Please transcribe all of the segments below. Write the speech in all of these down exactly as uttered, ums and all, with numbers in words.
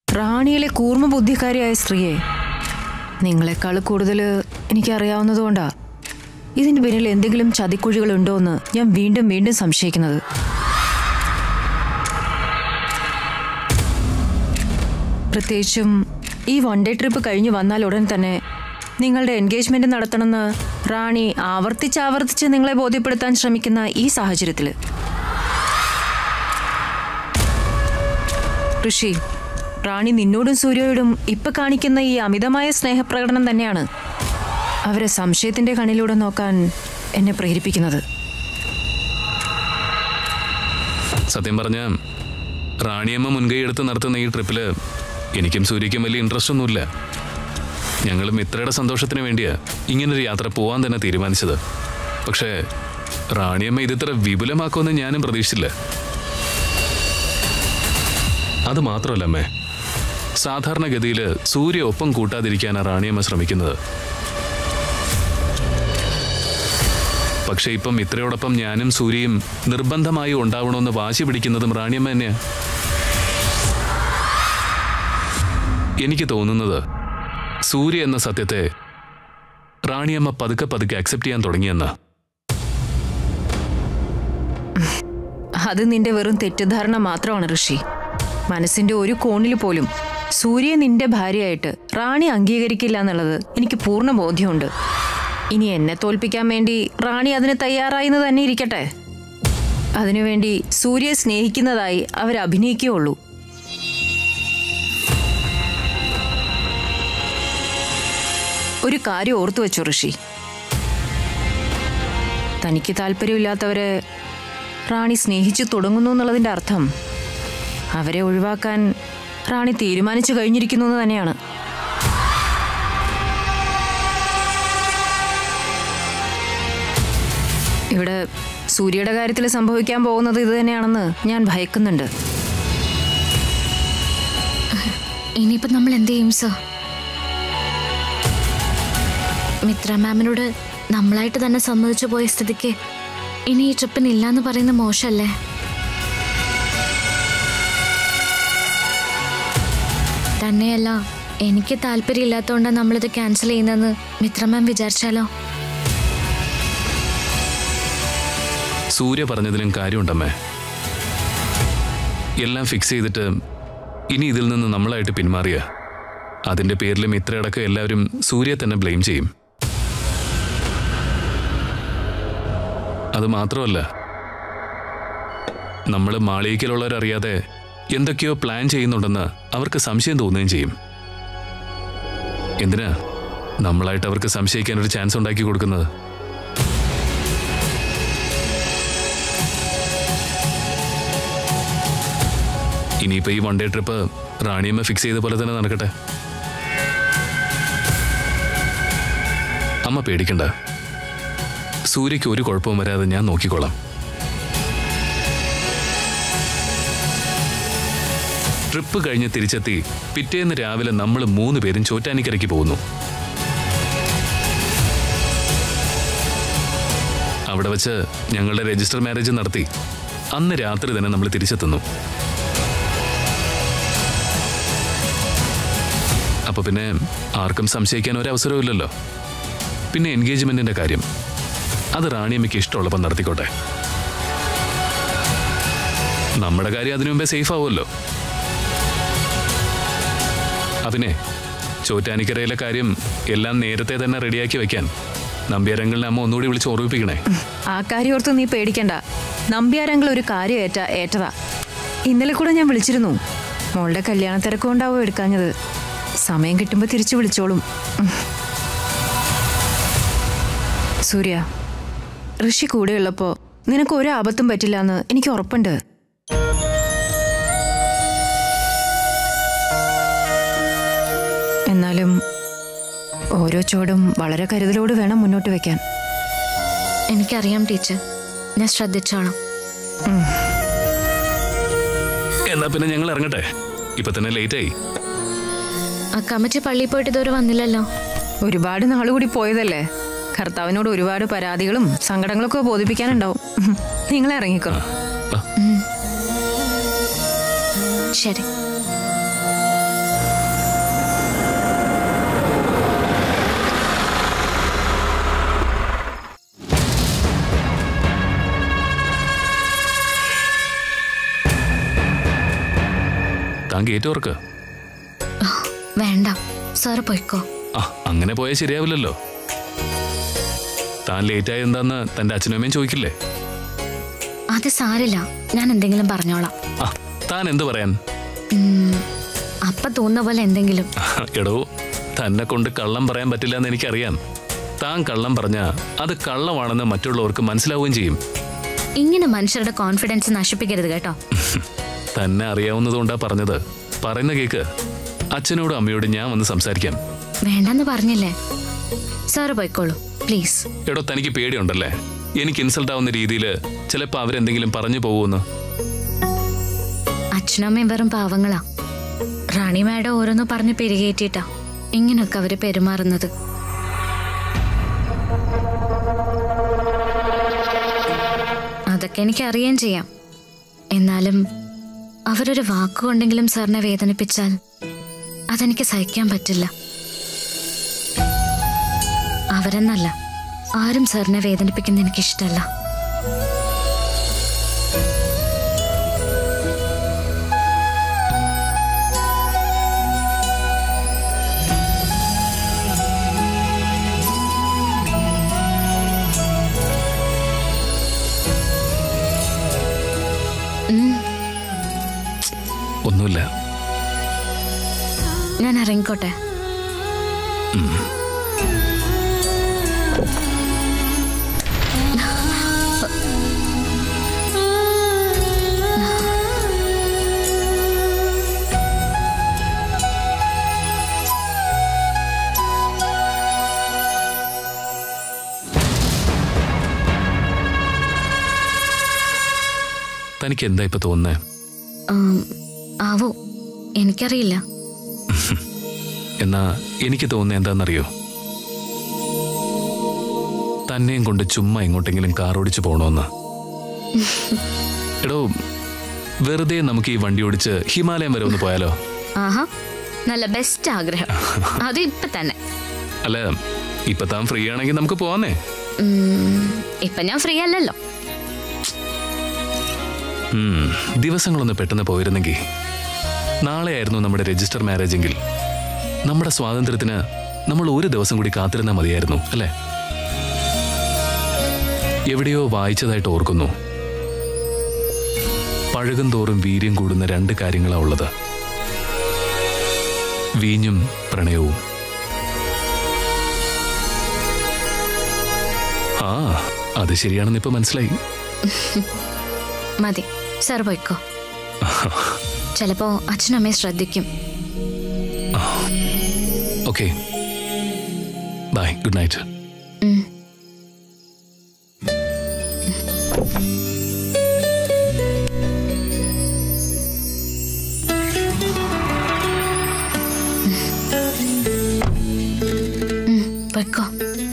റാണിയിലെ കൂർമ്മ ബുദ്ധിക്കാരിയായ സ്ത്രീയെ നിങ്ങളെക്കാൾ കൂടുതൽ എനിക്കറിയാവുന്നതുകൊണ്ടാ ഇതിന് പിന്നിൽ എന്തെങ്കിലും ചതിക്കുഴികളുണ്ടോ എന്ന് ഞാൻ വീണ്ടും വീണ്ടും സംശയിക്കുന്നത്. പ്രത്യേകിച്ചും ഈ വൺ ഡേ ട്രിപ്പ് കഴിഞ്ഞ് വന്നാൽ ഉടൻ തന്നെ നിങ്ങളുടെ എൻഗേജ്മെന്റ് നടത്തണമെന്ന് റാണി ആവർത്തിച്ചാവർത്തിച്ച് നിങ്ങളെ ബോധ്യപ്പെടുത്താൻ ശ്രമിക്കുന്ന ഈ സാഹചര്യത്തിൽ ഋഷി, റാണി നിന്നോടും സൂര്യയോടും ഇപ്പൊ കാണിക്കുന്ന ഈ അമിതമായ സ്നേഹപ്രകടനം തന്നെയാണ് അവരെ സംശയത്തിന്റെ കണ്ണിലൂടെ നോക്കാൻ എന്നെ പ്രേരിപ്പിക്കുന്നത്. സത്യം പറഞ്ഞ റാണിയമ്മ മുൻകൈ എടുത്ത് നടത്തുന്ന ഈ ട്രിപ്പില് എനിക്കും സൂര്യയ്ക്കും വലിയ ഇൻട്രസ്റ്റ് ഒന്നുമില്ല. ഞങ്ങൾ മിത്രയുടെ സന്തോഷത്തിന് വേണ്ടിയാ ഇങ്ങനൊരു യാത്ര പോവാൻ തന്നെ തീരുമാനിച്ചത്. പക്ഷേ റാണിയമ്മ ഇതിത്ര വിപുലമാക്കുമെന്ന് ഞാനും പ്രതീക്ഷിച്ചില്ല. അത് മാത്രമല്ല അമ്മേ, സാധാരണഗതിയിൽ സൂര്യ ഒപ്പം കൂട്ടാതിരിക്കാനാണ് റാണിയമ്മ ശ്രമിക്കുന്നത്. പക്ഷെ ഇപ്പം മിത്രയോടൊപ്പം ഞാനും സൂര്യയും നിർബന്ധമായി ഉണ്ടാവണമെന്ന് വാശി പിടിക്കുന്നതും റാണിയമ്മ തന്നെയാ. എനിക്ക് തോന്നുന്നത് സൂര്യ എന്ന സത്യത്തെ റാണിയമ്മ പതുക്കെ പതുക്കെ അക്സെപ്റ്റ് ചെയ്യാൻ തുടങ്ങിയെന്ന. അത് നിന്റെ വെറും തെറ്റിദ്ധാരണ മാത്രമാണ് ഋഷി. മനസ്സിന്റെ ഒരു കോണിൽ പോലും സൂര്യ നിന്റെ ഭാര്യയായിട്ട് റാണി അംഗീകരിക്കില്ല എന്നുള്ളത് എനിക്ക് പൂർണ്ണ ബോധ്യമുണ്ട്. ഇനി എന്നെ തോൽപ്പിക്കാൻ വേണ്ടി റാണി അതിന് തയ്യാറായെന്ന് തന്നെ ഇരിക്കട്ടെ. അതിനുവേണ്ടി സൂര്യയെ സ്നേഹിക്കുന്നതായി അവർ അഭിനയിക്കുകയുള്ളൂ. ഒരു കാര്യം ഓർത്തു വെച്ചു ഋഷി, തനിക്ക് താല്പര്യമില്ലാത്തവരെ റാണി സ്നേഹിച്ചു തുടങ്ങുന്നു എന്നുള്ളതിൻ്റെ അർത്ഥം അവരെ ഒഴിവാക്കാൻ റാണി തീരുമാനിച്ചു കഴിഞ്ഞിരിക്കുന്നു എന്ന് തന്നെയാണ്. ഇവിടെ സൂര്യയുടെ കാര്യത്തിൽ സംഭവിക്കാൻ പോകുന്നത് ഇത് തന്നെയാണെന്ന് ഞാൻ ഭയക്കുന്നുണ്ട്. ഇനിയിപ്പോ നമ്മൾ എന്ത് ചെയ്യും സർ? മിത്ര മാമിനോട് നമ്മളായിട്ട് തന്നെ സമ്മതിച്ചു പോയ സ്ഥിതിക്ക് ഇനി ഈ ട്രിപ്പിന് ഇല്ലാന്ന് പറയുന്ന മോശമല്ലേ? തന്നെയല്ല, എനിക്ക് താല്പര്യമില്ലാത്തതുകൊണ്ടാണ് നമ്മളിത് ക്യാൻസൽ ചെയ്യുന്നതെന്ന് മിത്ര മാം വിചാരിച്ചാലോ? സൂര്യ പറഞ്ഞതിലും കാര്യമുണ്ടമ്മേ. എല്ലാം ഫിക്സ് ചെയ്തിട്ട് ഇനി ഇതിൽ നിന്ന് നമ്മളായിട്ട് പിന്മാറിയ അതിൻ്റെ പേരിൽ മിത്രയടക്കം എല്ലാവരും സൂര്യ തന്നെ ബ്ലെയിം ചെയ്യും. അത് മാത്രമല്ല, നമ്മൾ മാളികയിലുള്ളവരറിയാതെ എന്തൊക്കെയോ പ്ലാൻ ചെയ്യുന്നുണ്ടെന്ന് അവർക്ക് സംശയം തോന്നുകയും ചെയ്യും. എന്തിനാ നമ്മളായിട്ട് അവർക്ക് സംശയിക്കാനൊരു ചാൻസ് ഉണ്ടാക്കി കൊടുക്കുന്നത്? ഇനിയിപ്പോൾ ഈ one day trip Raniyamma fix ചെയ്ത പോലെ തന്നെ നടക്കട്ടെ. അമ്മ പേടിക്കണ്ട, സൂര്യയ്ക്ക് ഒരു കുഴപ്പവും വരാതെ ഞാൻ നോക്കിക്കോളാം. ട്രിപ്പ് കഴിഞ്ഞ് തിരിച്ചെത്തി പിറ്റേന്ന് രാവിലെ നമ്മൾ മൂന്ന് പേരും ചോറ്റാനിക്കരയ്ക്ക് പോകുന്നു. അവിടെ വെച്ച് ഞങ്ങളുടെ രജിസ്റ്റർ മാരേജ് നടത്തി അന്ന് രാത്രി തന്നെ നമ്മൾ തിരിച്ചെത്തുന്നു. അപ്പൊ പിന്നെ ആർക്കും സംശയിക്കാൻ ഒരവസരവുമില്ലല്ലോ. പിന്നെ എൻഗേജ്മെന്റിന്റെ കാര്യം അത് റാണിയമ്മയ്ക്ക് ഇഷ്ടമുള്ളപ്പോൾ നടത്തിക്കോട്ടെ. നമ്മുടെ കാര്യം അതിനു മുമ്പേ സേഫ് ആവുമല്ലോ. അതിനെ ചോറ്റാനിക്കരയിലെ കാര്യം എല്ലാം നേരത്തെ തന്നെ റെഡിയാക്കി വെക്കാൻ നമ്പ്യാരങ്ങളിനെ അമ്മ ഒന്നുകൂടി വിളിച്ച് ഓർമ്മിപ്പിക്കണേ. ആ കാര്യം ഓർത്ത് നീ പേടിക്കണ്ട. നമ്പ്യാരങ്ങൾ ഒരു കാര്യം ഏറ്റ ഏറ്റതാ ഇന്നലെ കൂടെ ഞാൻ വിളിച്ചിരുന്നു. മോളുടെ കല്യാണ തിരക്കുകൊണ്ടാവും എടുക്കാഞ്ഞത്. സമയം കിട്ടുമ്പോൾ തിരിച്ചു വിളിച്ചോളും. സൂര്യ, ഋഷി കൂടെയുള്ളപ്പോൾ നിനക്ക് ഒരു ആപത്തും പറ്റില്ല എന്ന് എനിക്ക് ഉറപ്പുണ്ട്. എന്നാലും ഓരോ ചോടും വളരെ കരുതലോട് വേണം മുന്നോട്ട് വെക്കാൻ. എനിക്കറിയാം ടീച്ചർ, ഞാൻ ശ്രദ്ധിച്ചോളാം. എന്നാ പിന്നെ ഞങ്ങൾ ഇറങ്ങട്ടെ, ഇപ്പൊ തന്നെ ലേറ്റ് ആയി. ആ കമ്മിറ്റി പള്ളിയിൽ പോയിട്ട് ഇതുവരെ വന്നില്ലല്ലോ. ഒരുപാട് നാളുകൂടി പോയതല്ലേ, കർത്താവിനോട് ഒരുപാട് പരാതികളും സങ്കടങ്ങളൊക്കെ ബോധിപ്പിക്കാനുണ്ടാവും. നിങ്ങൾ ഇറങ്ങിക്കോ. ശരി. താൻ ഗേറ്റ് ഓർക്ക്. വേണ്ട, സാറ് പോയിക്കോ. ആ, അങ്ങനെ പോയാൽ ശരിയാവില്ലല്ലോ. താൻ ലേറ്റായി എന്താന്ന് തന്റെ അച്ഛനും അമ്മയും ചോദിക്കില്ലേ? അത് സാരില്ല, ഞാൻ എന്തെങ്കിലും പറഞ്ഞോളാം. ആ, താൻ എന്ത് പറയാൻ? അപ്പ തോന്നുന്ന പോലെ എന്തെങ്കിലും. എടോ, തന്നെ കൊണ്ട് കള്ളം പറയാൻ പറ്റില്ല എന്ന് എനിക്കറിയാം. താൻ കള്ളം പറഞ്ഞാ അത് കള്ളമാണെന്ന് മറ്റുള്ളവർക്ക് മനസ്സിലാവുകയും ചെയ്യും. ഇങ്ങനെ മനുഷ്യരുടെ കോൺഫിഡൻസ് നശിപ്പിക്കരുത് കേട്ടോ. തന്നെ അറിയാവുന്നതുകൊണ്ടാ പറഞ്ഞത്. പറയുന്ന കേക്ക്. അച്ഛനോടും അമ്മയോടും ഞാൻ വന്ന് സംസാരിക്കാം. വേണ്ടെന്ന് പറഞ്ഞില്ലേ? സാറ് പോയിക്കോളൂ പ്ലീസ്. എടോ, തനിക്ക് പേടിയുണ്ടല്ലേ എനിക്ക് ഇൻസൾട്ട് ആവുന്ന രീതിയിൽ ചിലപ്പോ അവരെന്തെങ്കിലും പറഞ്ഞു പോകുമെന്ന്? അച്ഛനും അമ്മയും വെറും പാവങ്ങളാ. റാണി മാഡം ഓരോന്ന് പറഞ്ഞ് പെരുകേറ്റിട്ടാ ഇങ്ങനൊക്കെ അവര് പെരുമാറുന്നത്. അതൊക്കെ എനിക്ക് അറിയാൻ ചെയ്യാം. എന്നാലും അവരൊരു വാക്കുകൊണ്ടെങ്കിലും സാറിനെ വേദനിപ്പിച്ചാൽ അതെനിക്ക് സഹിക്കാൻ പറ്റില്ല. അവരെന്നല്ല, ആരും സാറിനെ വേദനിപ്പിക്കുന്ന എനിക്കിഷ്ടല്ല. ഒന്നുമില്ല. ഞാൻ ഇറങ്ങിക്കോട്ടെ. തനിക്ക് എന്താ ഇപ്പൊ തോന്നുന്നേ? ആവോ, എനിക്കറിയില്ല. എന്നാ എനിക്ക് തോന്നുന്നത് എന്താണെന്നറിയോ? തന്നെയും കൊണ്ട് ചുമ്മാ എങ്ങോട്ടെങ്കിലും കാർ ഓടിച്ചു പോണോന്ന്. എടോ, വെറുതെ നമുക്ക് ഈ വണ്ടി ഓടിച്ച് ഹിമാലയം വരെ ഒന്ന് പോയാലോ? ആഹാ, നല്ല ബെസ്റ്റ് ആഗ്രഹം. അത് ഇപ്പൊ തന്നെ. അല്ല, ഇപ്പൊ താൻ ഫ്രീ ആണെങ്കിൽ നമുക്ക് പോവാന്നേ. ഇപ്പൊ ഞാൻ ഫ്രീ അല്ലല്ലോ. ദിവസങ്ങളൊന്ന് പെട്ടെന്ന് പോയിരുന്നെങ്കിൽ. നാളെ ആയിരുന്നു നമ്മുടെ രജിസ്റ്റർ മാരേജ് എങ്കിൽ നമ്മുടെ സ്വാതന്ത്ര്യത്തിന് നമ്മൾ ഒരു ദിവസം കൂടി കാത്തിരുന്നാൽ മതിയായിരുന്നു അല്ലേ? എവിടെയോ വായിച്ചതായിട്ട് ഓർക്കുന്നു, പഴകും തോറും വീര്യം കൂടുന്ന രണ്ട് കാര്യങ്ങളാ ഉള്ളത്: വീഞ്ഞും പ്രണയവും. ആ, അത് ശരിയാണെന്ന് ഇപ്പൊ മനസ്സിലായി. മതി, സാർ പോയിക്കോ. ചിലപ്പോ അച്ഛനമ്മയെ ശ്രദ്ധിക്കും. Okay, bye, good night. പോയിക്കോ.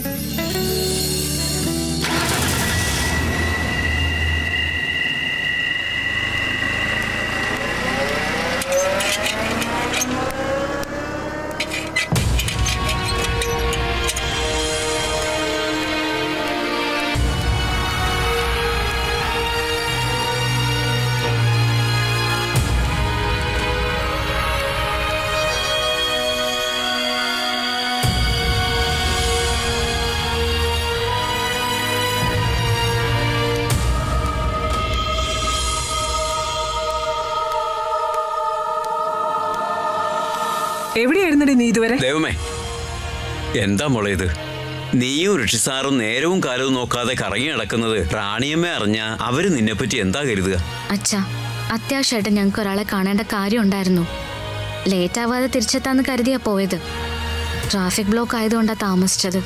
എവിടെയായിരുന്നടി നീ ഇതുവരെ? ദൈവമേ, എന്താ മോളെ ഇത്? നീയും ഋഷിസാറും നേരവും കാലവും നോക്കാതെ കറങ്ങി നടക്കുന്നത് റാണിയമ്മ അറിഞ്ഞ അവര് നിന്നെപ്പറ്റി എന്താ കരുതുക? അച്ഛാ, അത്യാവശ്യമായിട്ട് ഞങ്ങൾക്ക് ഒരാളെ കാണേണ്ട കാര്യം ഉണ്ടായിരുന്നു. ലേറ്റ് ആവാതെ തിരിച്ചെത്താന്ന് കരുതിയാ പോയത്. ട്രാഫിക് ബ്ലോക്ക് ആയതുകൊണ്ടാ താമസിച്ചത്.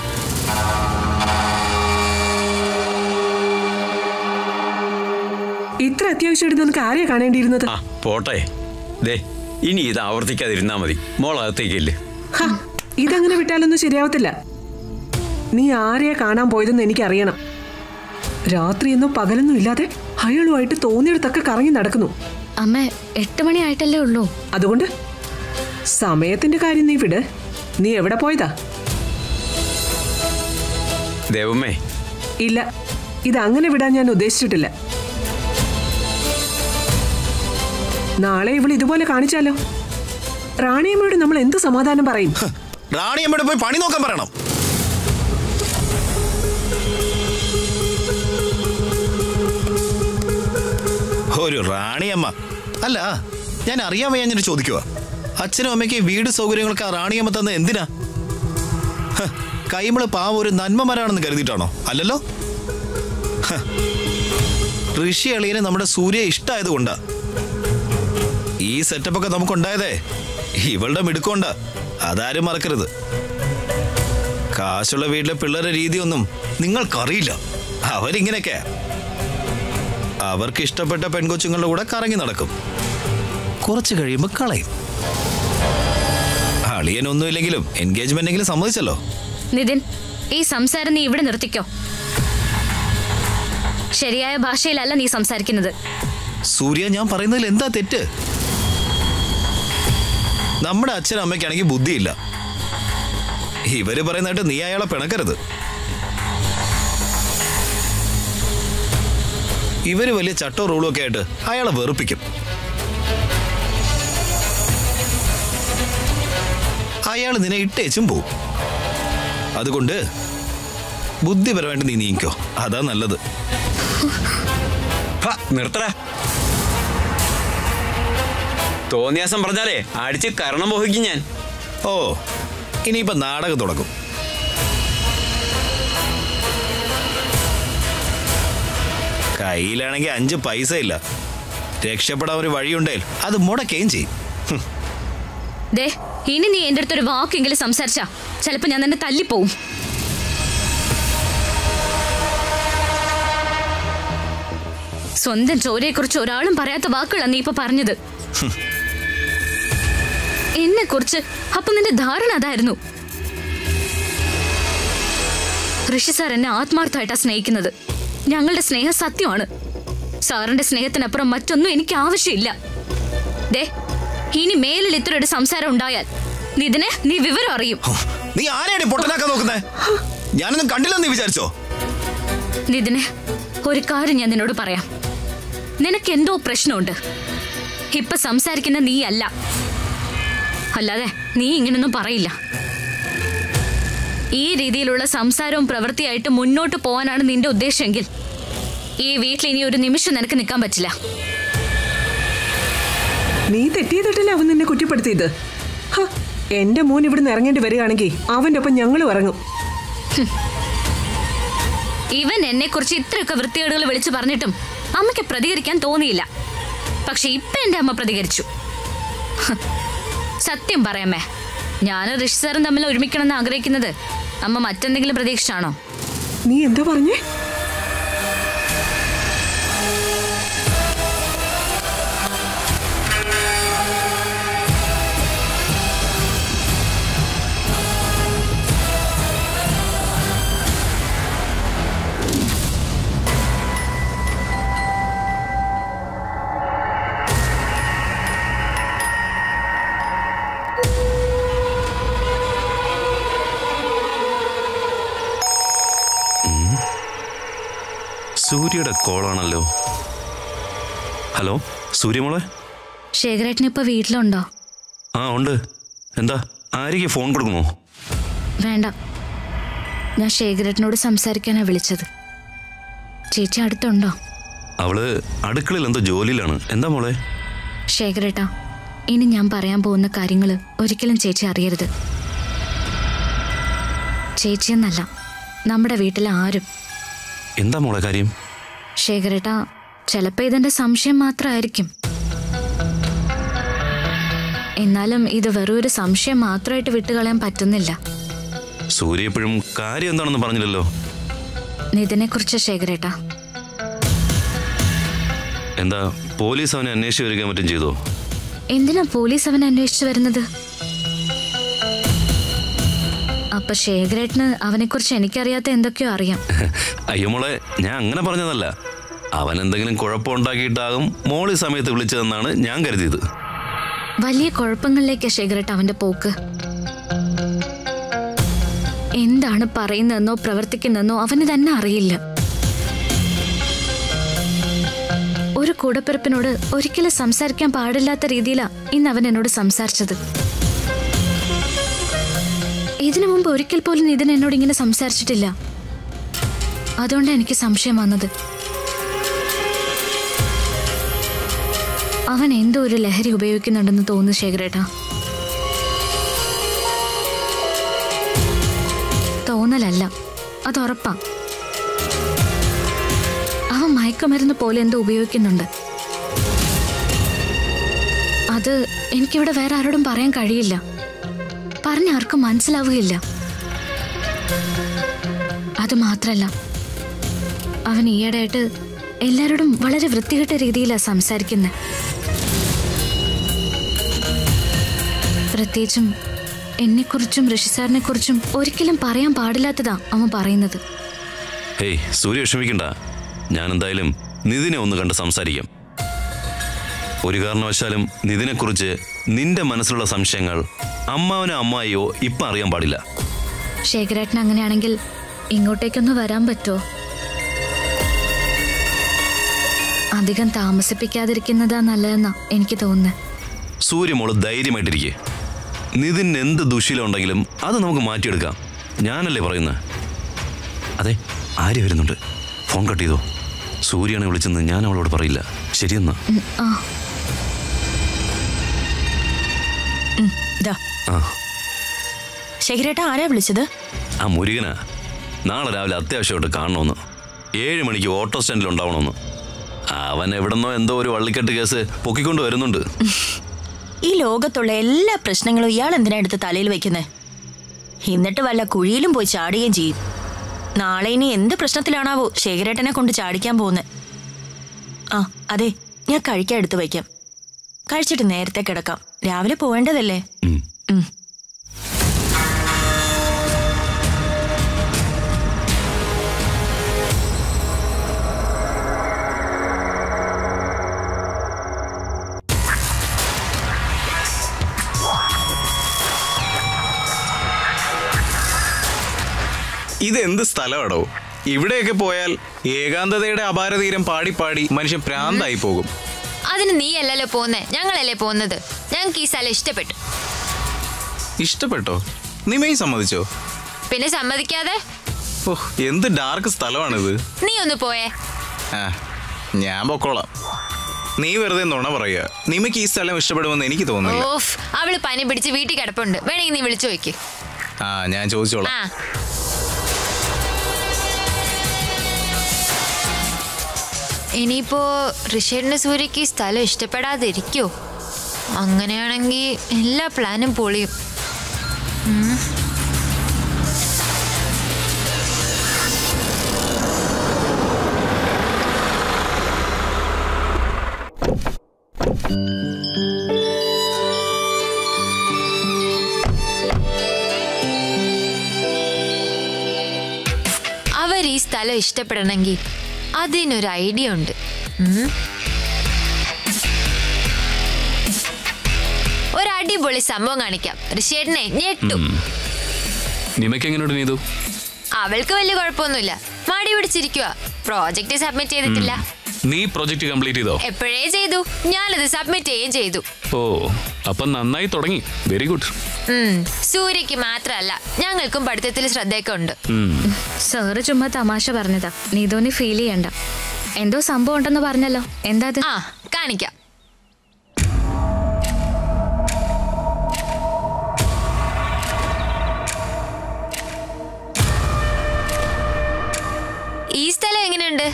ഇത്ര അത്യാവശ്യമായിട്ട് നിനക്ക് ആരെയാ കാണേണ്ടിയിരുന്നത്? ആ പോട്ടെ, ദേ ഇനി ഇത് ആവർത്തിക്കാതിരുന്നാ മതി. മോളകത്തേക്കില്ലേ? ഇതങ്ങനെ വിട്ടാലൊന്നും ശരിയാവത്തില്ല. നീ ആരെയാ കാണാൻ പോയതെന്ന് എനിക്കറിയണം. രാത്രിയൊന്നും പകലൊന്നും ഇല്ലാതെ അയാളുമായിട്ട് തോന്നിയിടത്തൊക്കെ കറങ്ങി നടക്കുന്നു. അമ്മ, എട്ട് മണി ആയിട്ടല്ലേ ഉള്ളൂ. അതുകൊണ്ട് സമയത്തിന്റെ കാര്യം നീ വിട്. നീ എവിടെ പോയതാ? ദേവമ്മേ, ഇല്ല, ഇത് അങ്ങനെ വിടാൻ ഞാൻ ഉദ്ദേശിച്ചിട്ടില്ല. നാളെ ഇവൾ ഇതുപോലെ കാണിച്ചാലോ? റാണിയമ്മയോട് നമ്മൾ എന്ത് സമാധാനം പറയും? റാണിയമ്മയോട് പോയി പണി നോക്കാൻ പറയണം. ഒരു റാണിയമ്മ അല്ല, ഞാൻ അറിയാൻ വയ്യാഞ്ഞിട്ട് ചോദിക്കുക. അച്ഛനും അമ്മയ്ക്ക് വീട് സൗകര്യങ്ങളൊക്കെ ആ റാണിയമ്മ തന്നെ എന്തിനാ? കൈമള് പാവ ഒരു നന്മമരാണെന്ന് കരുതിയിട്ടാണോ? അല്ലല്ലോ. ഋഷി അളിയനെ നമ്മുടെ സൂര്യ ഇഷ്ടമായത് കൊണ്ടാ ഈ സെറ്റപ്പൊക്കെ നമുക്കുണ്ടായതേ. ഇവളുടെ മിടുക്കൊണ്ട, അതാരും മറക്കരുത്. കാശുള്ള വീട്ടിലെ പിള്ളേരുടെ രീതിയൊന്നും നിങ്ങൾക്കറിയില്ല. അവരിങ്ങനെയൊക്കെ അവർക്ക് ഇഷ്ടപ്പെട്ട പെൺകൊച്ചുങ്ങളുടെ കൂടെ കറങ്ങി നടക്കും. കുറച്ച് കഴിയുമ്പോൾ കളയും. അളിയനൊന്നുമില്ലെങ്കിലും എൻഗേജ്മെന്റെങ്കിലും സമ്മതിച്ചല്ലോ. നിതിൻ, ഈ സംസാരം നീ ഇവിടെ നിർത്തിക്കോ. ശരിയായ ഭാഷയിലല്ല നീ സംസാരിക്കുന്നത്. സൂര്യ, ഞാൻ പറയുന്നതിൽ എന്താ തെറ്റ്? നമ്മുടെ അച്ഛനും അമ്മയ്ക്കാണെങ്കിൽ ബുദ്ധിയില്ല. ഇവര് പറയുന്നതായിട്ട് നീ അയാളെ പിണക്കരുത്. ഇവര് വലിയ ചട്ടോ റൂളും ഒക്കെ ആയിട്ട് അയാളെ വെറുപ്പിക്കും. അയാൾ നിന്നെ ഇട്ടേച്ചും പോവും. അതുകൊണ്ട് ബുദ്ധിപരമായിട്ട് നീ നീക്കോ, അതാ നല്ലത്. നിർത്തടാ. തോന്നിയാസം പറഞ്ഞാലേ അടിച്ച് കരണം പോഹിക്കും ഞാൻ. ഓ, ഇനിയിപ്പോ നാടകം തുടങ്ങും. കയ്യിലാണെങ്കിൽ അഞ്ച് പൈസ ഇല്ല. രക്ഷപ്പെടാൻ ഒരു വഴിയുണ്ടേൽ അത് മുടക്കുകയും ചെയ്യും. ദേ, ഇനി നീ എന്റെ അടുത്തൊരു വാക്കെങ്കിലും സംസാരിച്ചാ ചിലപ്പോ ഞാൻ നിന്നെ തല്ലിപ്പോവും. സ്വന്തം ചോരയെ കുറിച്ച് ഒരാളും പറയാത്ത വാക്കുകളാണ് നീ ഇപ്പൊ പറഞ്ഞത്. എന്നെ കുറിച്ച് അപ്പൊ നിന്റെ ധാരണ അതായിരുന്നു. ഋഷി സാർ എന്നെ ആത്മാർത്ഥമായിട്ടാ സ്നേഹിക്കുന്നത്. ഞങ്ങളുടെ സ്നേഹം സത്യമാണ്. സാറിന്റെ സ്നേഹത്തിനപ്പുറം മറ്റൊന്നും എനിക്ക് ആവശ്യമില്ല. ദേ, ഇനി മേലിൽ ഇത്ര ഒരു സംസാരം ഉണ്ടായാൽ നിതിനെ നീ വിവരം അറിയും. നീ ആരെയാണ് പൊട്ടനാക്കാൻ നോക്കുന്നേ? ഞാനൊന്നും കണ്ടില്ലെന്ന് നീ വിചാരിച്ചോ? നിതിനെ, ഒരു കാര്യം ഞാൻ നിന്നോട് പറയാം. നിനക്ക് എന്തോ പ്രശ്നമുണ്ട്. ഇപ്പൊ സംസാരിക്കുന്ന നീ അല്ല. അല്ലാതെ നീ ഇങ്ങനൊന്നും പറയില്ല. ഈ രീതിയിലുള്ള സംസാരവും പ്രവൃത്തിയായിട്ട് മുന്നോട്ട് പോകാനാണ് നിന്റെ ഉദ്ദേശമെങ്കിൽ ഈ വീട്ടിൽ ഇനി ഒരു നിമിഷം നിനക്ക് നിൽക്കാൻ പറ്റില്ല. നീ തെറ്റിയതിട്ടല്ലേ അവൻ നിന്നെ കുറ്റപ്പെടുത്തിയത്? എന്റെ മോൻ ഇവിടുന്ന് ഇറങ്ങേണ്ടി വരികയാണെങ്കിൽ അവന്റെ ഒപ്പം ഞങ്ങളും ഇറങ്ങും. ഇവൻ എന്നെ കുറിച്ച് ഇത്രയൊക്കെ വൃത്തികേടുകൾ വിളിച്ചു പറഞ്ഞിട്ടും അമ്മയ്ക്ക് പ്രതികരിക്കാൻ തോന്നിയില്ല. പക്ഷെ ഇപ്പൊ എന്റെ അമ്മ പ്രതികരിച്ചു. സത്യം പറയാമേ, ഞാനും ഋഷി സാറും തമ്മിൽ ഒരുമിക്കണമെന്ന് ആഗ്രഹിക്കുന്നത് അമ്മ മറ്റെന്തെങ്കിലും പ്രതീക്ഷിച്ചാണോ? നീ എന്താ പറഞ്ഞേ? സൂര്യയുടെ കോളാണല്ലോ. ഹലോ സൂര്യമോളെ. ശേഖരേട്ടൻ ഇപ്പൊ വീട്ടിലുണ്ടോ? ആ ഉണ്ട്. എന്താ, ആര്യയ്ക്ക് ഫോൺ കൊടുക്കുമോ? വേണ്ട, ഞാൻ ശേഖരേട്ടനോട് സംസാരിക്കാനാ വിളിച്ചത്. ചേച്ചി അടുത്തുണ്ടോ? അവള് അടുക്കളയിൽ എന്തോ ജോലിയിലാണ്. എന്താ മോളെ? ശേഖരേട്ടാ, ഇനി ഞാൻ പറയാൻ പോകുന്ന കാര്യങ്ങൾ ഒരിക്കലും ചേച്ചി അറിയരുത്. ചേച്ചിയെന്നല്ല, നമ്മുടെ വീട്ടിലെ ആരും. എന്താ മോളെ കാര്യം? ശേഖരേട്ടാ, ചിലപ്പോ ഇതെന്റെ സംശയം മാത്രമായിരിക്കും. എന്നാലും ഇത് വെറും ഒരു സംശയം മാത്രമായിട്ട് വിട്ടുകളയാൻ പറ്റുന്നില്ല. സൂര്യ എപ്പോഴും കാര്യം എന്താണെന്ന് പറഞ്ഞില്ലല്ലോ. നിതിനെ കുറിച്ച് ശേഖരേട്ടാ. എന്താ, പോലീസ് അവനെ അന്വേഷിച്ച് വരിക മറ്റും ചെയ്തോ? എന്തിനാ പോലീസ് അവനെ അന്വേഷിച്ചു വരുന്നത്? അപ്പൊ ശേഖരേട്ടന് അവനെക്കുറിച്ച് എനിക്കറിയാത്ത എന്തൊക്കെയോ അറിയാം. അയ്യോ മോളെ, ഞാൻ അങ്ങനെ പറഞ്ഞതല്ല. അവൻ എന്തെങ്കിലും കുഴപ്പമുണ്ടാക്കിയിട്ടാകും മോളി സമയത്ത് വിളിച്ചതെന്നാണ് ഞാൻ കരുതിയത്. വലിയ കുഴപ്പങ്ങളിലേക്ക് ശേഖരേട്ട അവന്റെ പോക്ക്. എന്താണ് പറയുന്നതെന്നോ പ്രവർത്തിക്കുന്നതെന്നോ അവന് തന്നെ അറിയില്ല. ഒരു കൂടപ്പിറപ്പിനോട് ഒരിക്കലും സംസാരിക്കാൻ പാടില്ലാത്ത രീതിയിലാ ഇന്ന് അവൻ എന്നോട് സംസാരിച്ചത്. ഇതിനു മുമ്പ് ഒരിക്കൽ പോലും നിതിൻ എന്നോട് ഇങ്ങനെ സംസാരിച്ചിട്ടില്ല. അതുകൊണ്ടാണ് എനിക്ക് സംശയം വന്നത്. അവൻ എന്തോ ഒരു ലഹരി ഉപയോഗിക്കുന്നുണ്ടെന്ന് തോന്നുന്നു ശേഖരേട്ടാ. തോന്നലല്ല, അത് ഉറപ്പാ. അവൻ മയക്കുമരുന്ന് പോലെ എന്തോ ഉപയോഗിക്കുന്നുണ്ട്. അത് എനിക്കിവിടെ വേറെ ആരോടും പറയാൻ കഴിയില്ല. പറഞ്ഞ ആർക്കും മനസ്സിലാവുകയില്ല. അത് മാത്രല്ല, അവൻ ഈയിടെയായിട്ട് എല്ലാവരോടും വളരെ വൃത്തികെട്ട രീതിയിലാണ് സംസാരിക്കുന്നത്. പ്രത്യേകിച്ചും എന്നെക്കുറിച്ചും ഋഷി സാറിനെ കുറിച്ചും ഒരിക്കലും പറയാൻ പാടില്ലാത്തതാ അവൻ പറയുന്നത്. ഹേയ് സൂര്യ, വിഷമിക്കണ്ട. ഞാൻ എന്തായാലും നിതിനെ ഒന്ന് കണ്ട് സംസാരിക്കാം. ഒരു കാരണവശാലും നിതിനെക്കുറിച്ച് നിന്റെ മനസ്സിലുള്ള സംശയങ്ങൾ അമ്മാവനോ അമ്മായിയോ ഇപ്പം അറിയാൻ പാടില്ല. ശേഖരേട്ടൻ അങ്ങനെയാണെങ്കിൽ ഇങ്ങോട്ടേക്കൊന്ന് വരാൻ പറ്റുമോ? അധികം താമസിപ്പിക്കാതിരിക്കുന്നതാ നല്ലതെന്നാ എനിക്ക് തോന്നുന്നത്. സൂര്യമോള് ധൈര്യമായിട്ടിരിക്കെ. നിതിൻ എന്ത് ദുശീലം ഉണ്ടെങ്കിലും അത് നമുക്ക് മാറ്റിയെടുക്കാം. ഞാനല്ലേ പറയുന്നത്. അതെ, ആര്യ വരുന്നുണ്ട്. ഫോൺ കട്ട് ചെയ്തോ. സൂര്യനെ വിളിച്ചെന്ന് ഞാൻ അവളോട് പറയില്ല. ശരിയെന്നാ. ശേഖരേട്ടാ, ആരാ വിളിച്ചത്? ആ മുരുകനാ. നാളെ രാവിലെ അത്യാവശ്യമായിട്ട് കാണണമെന്ന്. ഏഴ് മണിക്ക് ഓട്ടോ സ്റ്റാൻഡിൽ ഉണ്ടാവണമെന്ന്. അവൻ എവിടെന്നോ എന്തോ ഒരു വള്ളിക്കെട്ട് കേസ് പൊക്കിക്കൊണ്ട് വരുന്നുണ്ട്. ഈ ലോകത്തുള്ള എല്ലാ പ്രശ്നങ്ങളും ഇയാൾ എന്തിനാ എടുത്ത് തലയിൽ വെക്കുന്നത്? എന്നിട്ട് വല്ല കുഴിയിലും പോയി ചാടുകയും ചെയ്യും. നാളെ ഇനി എന്ത് പ്രശ്നത്തിലാണാവോ ശേഖരേട്ടനെ കൊണ്ട് ചാടിക്കാൻ പോകുന്നത്. ആ അതെ, ഞാൻ കഴിക്കാൻ എടുത്ത് വയ്ക്കാം. കഴിച്ചിട്ട് നേരത്തെ കിടക്കാം. രാവിലെ പോവേണ്ടതല്ലേ. ഉം. ഇതെന്ത് സ്ഥലമാടോ? ഇവിടെയൊക്കെ പോയാൽ ഏകാന്തതയുടെ അപാരതീരം പാടി പാടി മനുഷ്യൻ പ്രാന്തായി പോകും. അതിന് നീ അല്ലല്ലോ പോന്നേ, ഞങ്ങളല്ലേ പോന്നത്. ഞങ്ങൾക്ക് ഈ സ്ഥലം ഇഷ്ടപ്പെട്ടു. ഇഷ്ടപ്പെട്ടോ? നിമയും സമ്മതിച്ചോ? പിന്നെ സമ്മതിക്കാതെ? ഓഹ്, എന്ത് ഡാർക്ക് സ്ഥലമാണിത്. നീ ഒന്ന് പോയേ. ആ, ഞാൻ പൊക്കോളാം. നീ വെറുതെ നുണ പറയുക. നിമയ്ക്ക് ഈ സ്ഥലം ഇഷ്ടപ്പെടുമെന്ന് എനിക്ക് തോന്നുന്നില്ല. ഓഫ്, അവള് പനി പിടിച്ച് വീട്ടിൽ കിടപ്പുണ്ട്. വേണമെങ്കിൽ നീ വിളിച്ചു നോക്ക്. ആ, ഞാൻ ചോദിച്ചോളാം. ഇനിയിപ്പോ ഋഷേടിന്റെ സൂര്യക്ക് ഈ സ്ഥലം ഇഷ്ടപ്പെടാതിരിക്കോ? അങ്ങനെയാണെങ്കിൽ എല്ലാ പ്ലാനും പൊളിയും. അവർ ഈ സ്ഥലം ഇഷ്ടപ്പെടണമെങ്കിൽ അതിനൊരു ഐഡിയ ഉണ്ട്. ഒരു അടിപൊളി സംഭവം കാണിക്കാം. ഋഷിയേട്ടനെ ഞെട്ടും. നിമയ്ക്ക് എങ്ങനെയുണ്ട് നീതു? അവൾക്ക് വലിയ കുഴപ്പമൊന്നുമില്ല. മടി പിടിച്ചിരിക്കുക. പ്രോജക്റ്റ് സബ്മിറ്റ് ചെയ്തിട്ടില്ല. നീ പ്രോജക്റ്റ് കംപ്ലീറ്റ് ചെയ്തോ? എപ്പോഴേ ചെയ്തു. ഞാനത് സബ്മിറ്റ് ചെയ്യുകയും ചെയ്തു. ഓ, അപ്പൊ നന്നായി തുടങ്ങി. Very good. സൂര്യക്ക് മാത്രല്ല, ഞങ്ങൾക്കും പഠിത്തത്തിൽ ശ്രദ്ധയൊക്കെ ഉണ്ട്. സാറ് ചുമ്മാ തമാശ പറഞ്ഞതാ. നീതോനി ഫീൽ ചെയ്യണ്ട. എന്തോ സംഭവം ഉണ്ടെന്ന് പറഞ്ഞല്ലോ. എന്താ? ആ, കാണിക്കാം. ഈ സ്ഥലം എങ്ങനെയുണ്ട്?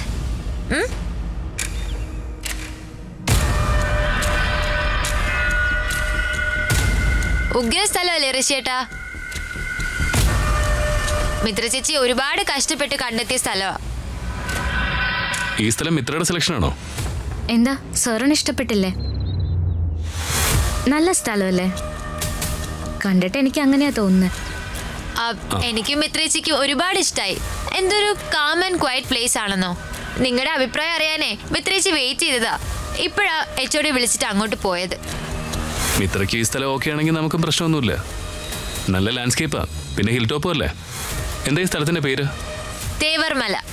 ഉഗ്ര സ്ഥലമല്ലേ ഋഷിയേട്ടാ? മിത്ര ചേച്ചി ഒരുപാട് കഷ്ടപ്പെട്ട് കണ്ടെത്തിയ സ്ഥലമാ. ഈ സ്ഥലം മിത്രയുടെ സെലക്ഷൻ ആണോ? എന്താ, സാറിന് ഇഷ്ടപ്പെട്ടില്ലേ? നല്ല സ്ഥലമല്ലേ? കണ്ടിട്ട് എനിക്ക് അങ്ങനെയാ തോന്നുന്നത്. എനിക്കും മിത്രേച്ചിക്കും ഒരുപാട് ഇഷ്ടമായി. എന്തൊരു കാം ആൻഡ് ക്വയറ്റ് പ്ലേസ് ആണെന്നോ. നിങ്ങളുടെ അഭിപ്രായം അറിയാനേ മിത്രേച്ചി വെയിറ്റ് ചെയ്തതാ. ഇപ്പോഴാ എച്ച് ഒ ഡി വിളിച്ചിട്ട് അങ്ങോട്ട് പോയത്. മിത്രയ്ക്ക് ഈ സ്ഥലം ഓക്കെ ആണെങ്കിൽ നമുക്കും പ്രശ്നമൊന്നുമില്ല. നല്ല ലാൻഡ്സ്കേപ്പാ, പിന്നെ ഹിൽ ടോപ്പും അല്ലേ. എന്താ ഈ സ്ഥലത്തിന്റെ പേര്? തേവർമല.